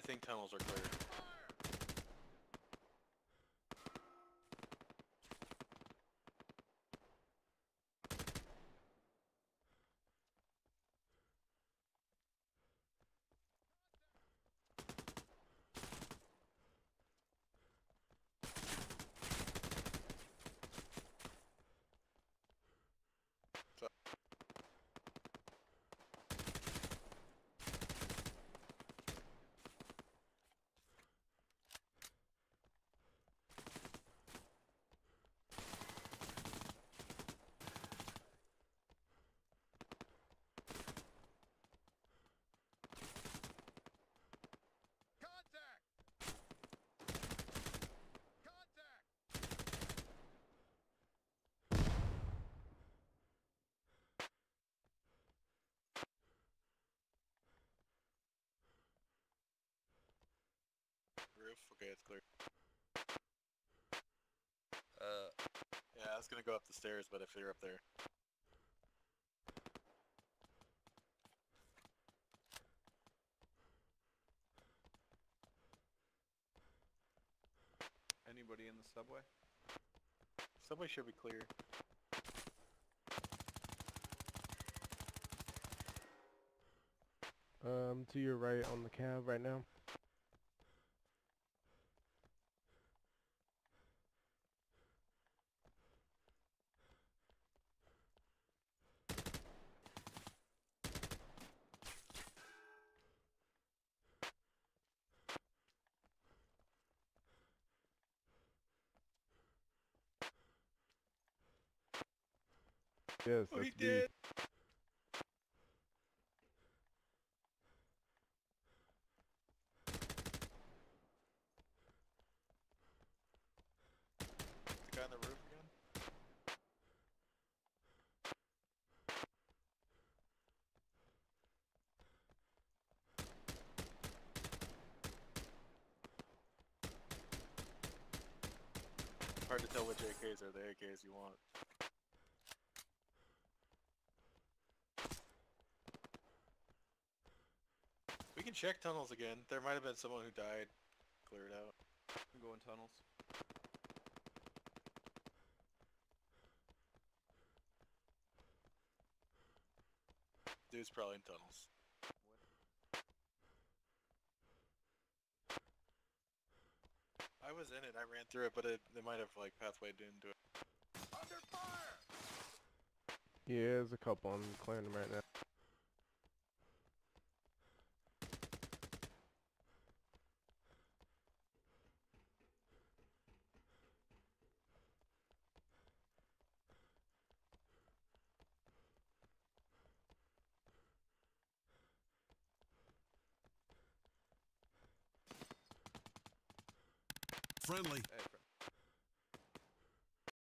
think tunnels are clear. Roof? Okay, it's clear. Yeah, I was gonna go up the stairs, but if you're up there. Anybody in the subway? Subway should be clear. To your right on the cab right now. Yes, Oh, he that's B. did! The guy on the roof again? Hard to tell which AKs are the AKs you want. We can check tunnels again. There might have been someone who died. Clear it out. I'm going tunnels. Dude's probably in tunnels. What? I was in it, I ran through it, but they might have like pathwayed into it. Under fire! Yeah, there's a couple. I'm clearing them right now. Friendly. Hey,